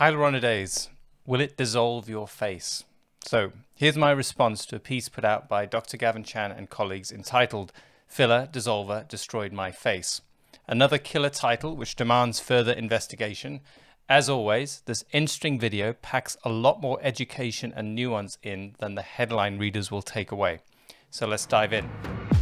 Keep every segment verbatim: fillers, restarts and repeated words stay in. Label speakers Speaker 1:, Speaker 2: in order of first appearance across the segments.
Speaker 1: Hyaluronidase, will it dissolve your face? So here's my response to a piece put out by Doctor Gavin Chan and colleagues entitled Filler Dissolver Destroyed My Face. Another killer title which demands further investigation. As always, this interesting video packs a lot more education and nuance in than the headline readers will take away. So let's dive in.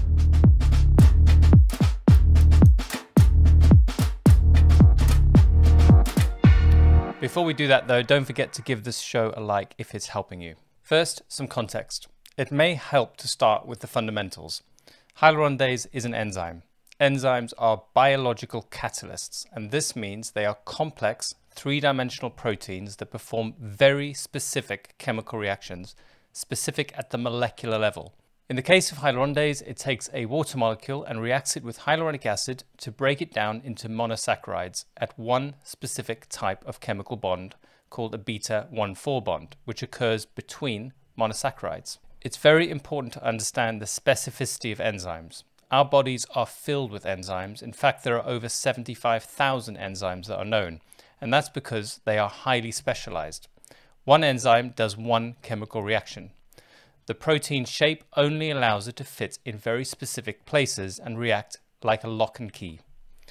Speaker 1: Before we do that though, don't forget to give this show a like if it's helping you. First, some context. It may help to start with the fundamentals. Hyaluronidase is an enzyme. Enzymes are biological catalysts, and this means they are complex, three-dimensional proteins that perform very specific chemical reactions, specific at the molecular level. In the case of hyaluronidase, it takes a water molecule and reacts it with hyaluronic acid to break it down into monosaccharides at one specific type of chemical bond called a beta one four bond, which occurs between monosaccharides. It's very important to understand the specificity of enzymes. Our bodies are filled with enzymes. In fact, there are over seventy-five thousand enzymes that are known, and that's because they are highly specialized. One enzyme does one chemical reaction. The protein shape only allows it to fit in very specific places and react like a lock and key.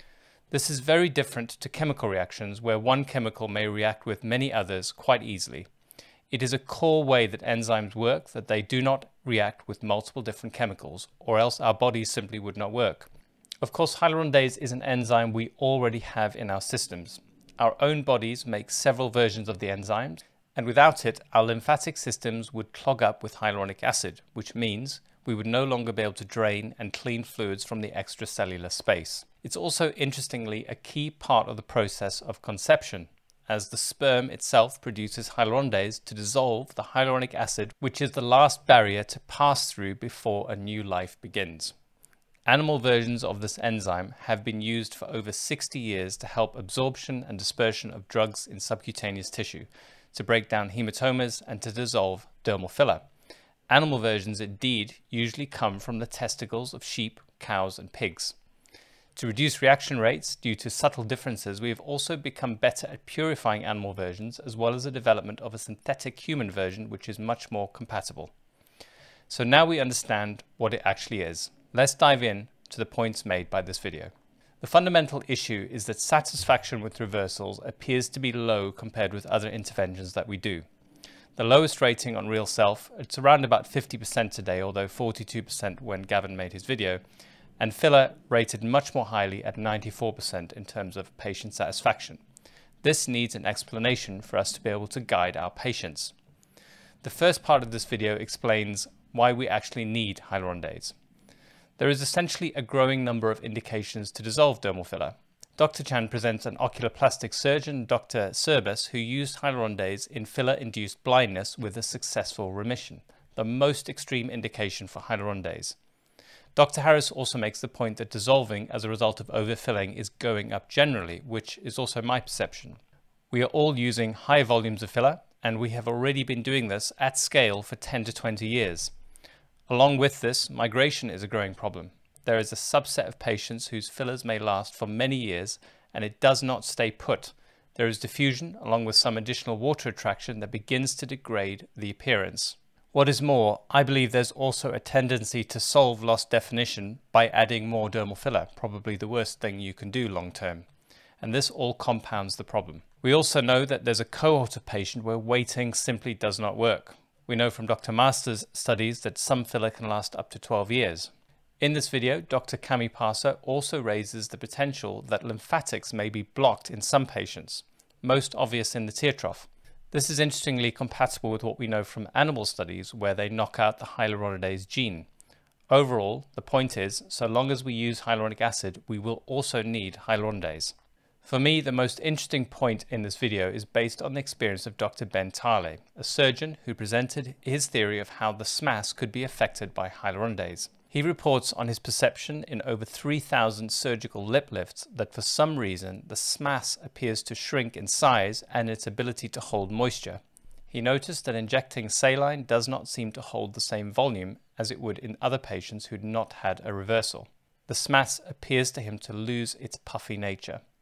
Speaker 1: This is very different to chemical reactions where one chemical may react with many others quite easily. It is a core way that enzymes work that they do not react with multiple different chemicals, or else our bodies simply would not work. Of course, hyaluronidase is an enzyme we already have in our systems. Our own bodies make several versions of the enzymes, and without it, our lymphatic systems would clog up with hyaluronic acid, which means we would no longer be able to drain and clean fluids from the extracellular space. It's also, interestingly, a key part of the process of conception, as the sperm itself produces hyaluronidase to dissolve the hyaluronic acid, which is the last barrier to pass through before a new life begins. Animal versions of this enzyme have been used for over sixty years to help absorption and dispersion of drugs in subcutaneous tissue, to break down hematomas and to dissolve dermal filler. Animal versions indeed usually come from the testicles of sheep, cows and pigs. To reduce reaction rates due to subtle differences, we have also become better at purifying animal versions, as well as the development of a synthetic human version which is much more compatible. So now we understand what it actually is. Let's dive in to the points made by this video. The fundamental issue is that satisfaction with reversals appears to be low compared with other interventions that we do. The lowest rating on RealSelf, it's around about fifty percent today, although forty-two percent when Gavin made his video, and filler rated much more highly at ninety-four percent in terms of patient satisfaction. This needs an explanation for us to be able to guide our patients. The first part of this video explains why we actually need hyaluronidase. There is essentially a growing number of indications to dissolve dermal filler. Doctor Chan presents an oculoplastic surgeon, Doctor Serbus, who used hyaluronidase in filler-induced blindness with a successful remission, the most extreme indication for hyaluronidase. Doctor Harris also makes the point that dissolving as a result of overfilling is going up generally, which is also my perception. We are all using high volumes of filler, and we have already been doing this at scale for ten to twenty years. Along with this, migration is a growing problem. There is a subset of patients whose fillers may last for many years, and it does not stay put. There is diffusion, along with some additional water attraction that begins to degrade the appearance. What is more, I believe there's also a tendency to solve lost definition by adding more dermal filler, probably the worst thing you can do long term. And this all compounds the problem. We also know that there's a cohort of patients where waiting simply does not work. We know from Doctor Master's studies that some filler can last up to twelve years. In this video, Doctor Kami Parsa also raises the potential that lymphatics may be blocked in some patients, most obvious in the tear trough. This is interestingly compatible with what we know from animal studies where they knock out the hyaluronidase gene. Overall, the point is, so long as we use hyaluronic acid, we will also need hyaluronidase. For me, the most interesting point in this video is based on the experience of Doctor Ben Tale, a surgeon who presented his theory of how the S M A S could be affected by hyaluronidase. He reports on his perception in over three thousand surgical lip lifts that for some reason the S M A S appears to shrink in size and its ability to hold moisture. He noticed that injecting saline does not seem to hold the same volume as it would in other patients who'd not had a reversal. The S M A S appears to him to lose its puffy nature.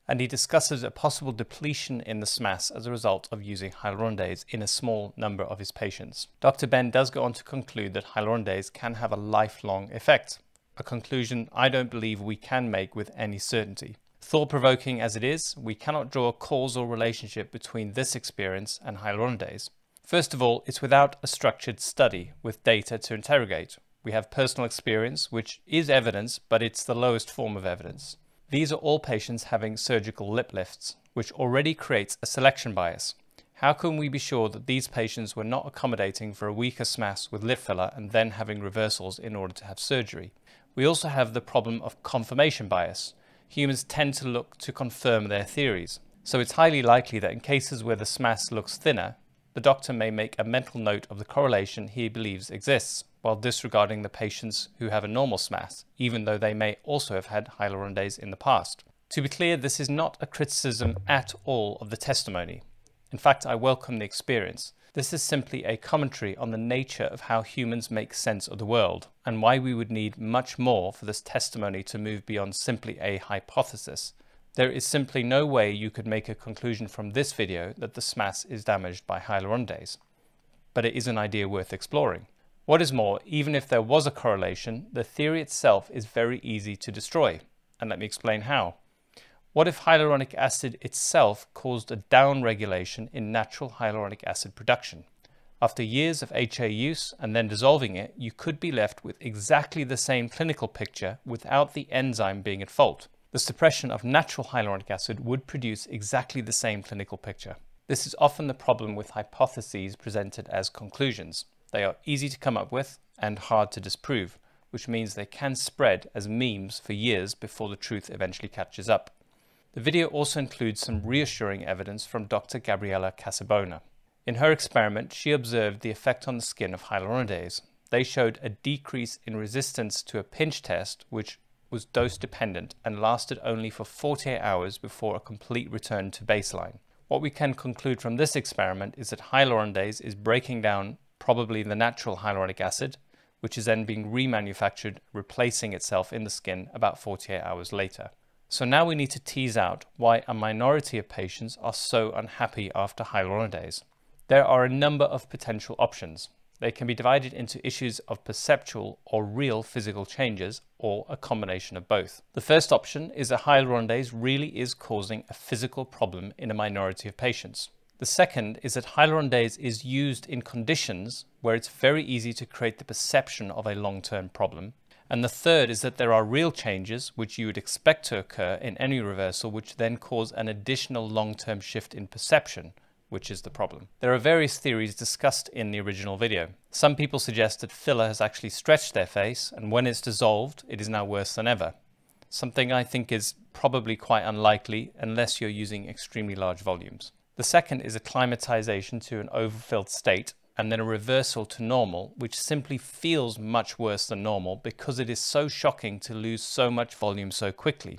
Speaker 1: and he discusses a possible depletion in the S M A S as a result of using hyaluronidase in a small number of his patients. Doctor Ben does go on to conclude that hyaluronidase can have a lifelong effect, a conclusion I don't believe we can make with any certainty. Thought-provoking as it is, we cannot draw a causal relationship between this experience and hyaluronidase. First of all, it's without a structured study with data to interrogate. We have personal experience, which is evidence, but it's the lowest form of evidence. These are all patients having surgical lip lifts, which already creates a selection bias. How can we be sure that these patients were not accommodating for a weaker S M A S with lip filler and then having reversals in order to have surgery? We also have the problem of confirmation bias. Humans tend to look to confirm their theories. So it's highly likely that in cases where the S M A S looks thinner, the doctor may make a mental note of the correlation he believes exists, while disregarding the patients who have a normal S M A S, even though they may also have had hyaluronidase in the past. To be clear, this is not a criticism at all of the testimony. In fact, I welcome the experience. This is simply a commentary on the nature of how humans make sense of the world, and why we would need much more for this testimony to move beyond simply a hypothesis. There is simply no way you could make a conclusion from this video that the S M A S is damaged by hyaluronidase. But it is an idea worth exploring. What is more, even if there was a correlation, the theory itself is very easy to destroy. And let me explain how. What if hyaluronic acid itself caused a downregulation in natural hyaluronic acid production? After years of H A use and then dissolving it, you could be left with exactly the same clinical picture without the enzyme being at fault. The suppression of natural hyaluronic acid would produce exactly the same clinical picture. This is often the problem with hypotheses presented as conclusions. They are easy to come up with and hard to disprove, which means they can spread as memes for years before the truth eventually catches up. The video also includes some reassuring evidence from Doctor Gabriella Casabona. In her experiment, she observed the effect on the skin of hyaluronidase. They showed a decrease in resistance to a pinch test, which was dose dependent and lasted only for forty-eight hours before a complete return to baseline. What we can conclude from this experiment is that hyaluronidase is breaking down probably the natural hyaluronic acid, which is then being remanufactured, replacing itself in the skin about forty-eight hours later. So now we need to tease out why a minority of patients are so unhappy after hyaluronidase. There are a number of potential options. They can be divided into issues of perceptual or real physical changes, or a combination of both. The first option is that hyaluronidase really is causing a physical problem in a minority of patients. The second is that hyaluronidase is used in conditions where it's very easy to create the perception of a long-term problem. And the third is that there are real changes which you would expect to occur in any reversal, which then cause an additional long-term shift in perception, which is the problem. There are various theories discussed in the original video. Some people suggest that filler has actually stretched their face, and when it's dissolved, it is now worse than ever. Something I think is probably quite unlikely unless you're using extremely large volumes. The second is acclimatization to an overfilled state, and then a reversal to normal, which simply feels much worse than normal because it is so shocking to lose so much volume so quickly.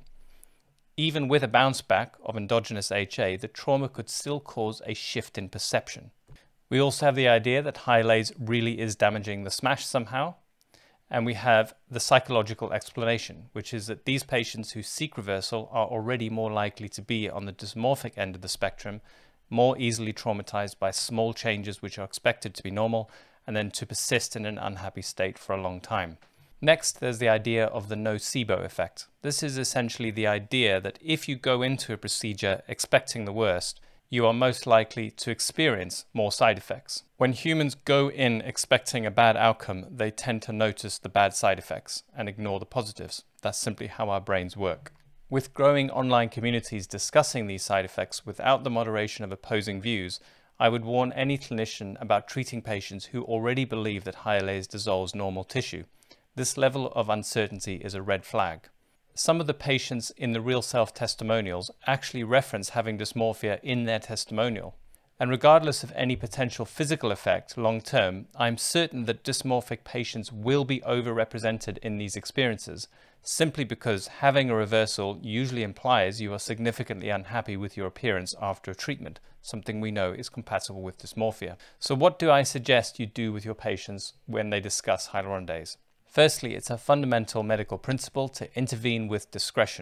Speaker 1: Even with a bounce back of endogenous H A, the trauma could still cause a shift in perception. We also have the idea that hyaluronidase really is damaging the S M A S somehow. And we have the psychological explanation, which is that these patients who seek reversal are already more likely to be on the dysmorphic end of the spectrum, more easily traumatized by small changes which are expected to be normal, and then to persist in an unhappy state for a long time. Next, there's the idea of the nocebo effect. This is essentially the idea that if you go into a procedure expecting the worst, you are most likely to experience more side effects. When humans go in expecting a bad outcome, they tend to notice the bad side effects and ignore the positives. That's simply how our brains work. With growing online communities discussing these side effects without the moderation of opposing views, I would warn any clinician about treating patients who already believe that hyaluronidase dissolves normal tissue. This level of uncertainty is a red flag. Some of the patients in the RealSelf testimonials actually reference having dysmorphia in their testimonial. And regardless of any potential physical effect long term, I'm certain that dysmorphic patients will be overrepresented in these experiences, simply because having a reversal usually implies you are significantly unhappy with your appearance after a treatment, something we know is compatible with dysmorphia. So what do I suggest you do with your patients when they discuss hyaluronidase? Firstly, it's a fundamental medical principle to intervene with discretion.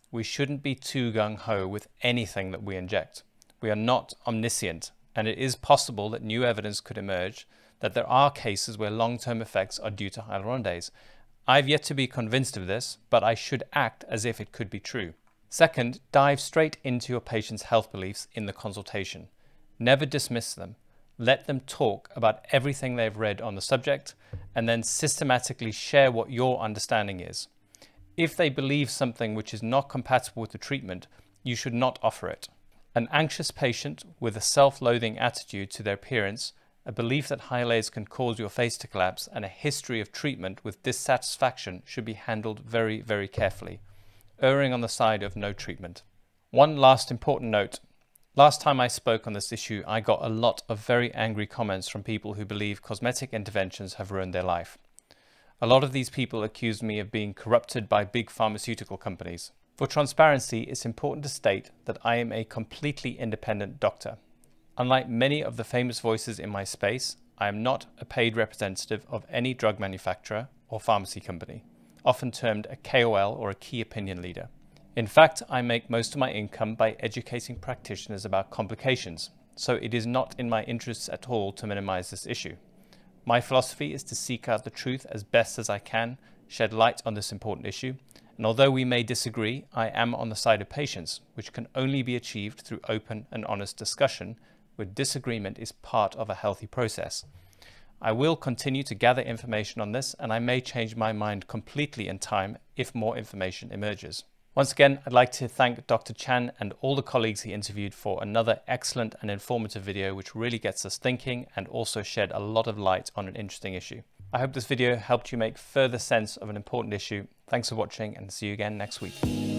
Speaker 1: We shouldn't be too gung-ho with anything that we inject. We are not omniscient, and it is possible that new evidence could emerge that there are cases where long-term effects are due to hyaluronidase. I've yet to be convinced of this, but I should act as if it could be true. Second, dive straight into your patient's health beliefs in the consultation. Never dismiss them. Let them talk about everything they've read on the subject, and then systematically share what your understanding is. If they believe something which is not compatible with the treatment, you should not offer it. An anxious patient with a self-loathing attitude to their appearance, a belief that hyaluronidase can cause your face to collapse, and a history of treatment with dissatisfaction should be handled very, very carefully, erring on the side of no treatment. One last important note. Last time I spoke on this issue, I got a lot of very angry comments from people who believe cosmetic interventions have ruined their life. A lot of these people accused me of being corrupted by big pharmaceutical companies. For transparency, it's important to state that I am a completely independent doctor. Unlike many of the famous voices in my space, I am not a paid representative of any drug manufacturer or pharmacy company, often termed a K O L or a key opinion leader. In fact, I make most of my income by educating practitioners about complications, so it is not in my interests at all to minimize this issue. My philosophy is to seek out the truth as best as I can, shed light on this important issue, and although we may disagree, I am on the side of patients, which can only be achieved through open and honest discussion, where disagreement is part of a healthy process. I will continue to gather information on this, and I may change my mind completely in time if more information emerges. Once again, I'd like to thank Doctor Chan and all the colleagues he interviewed for another excellent and informative video which really gets us thinking and also shed a lot of light on an interesting issue. I hope this video helped you make further sense of an important issue. Thanks for watching, and see you again next week.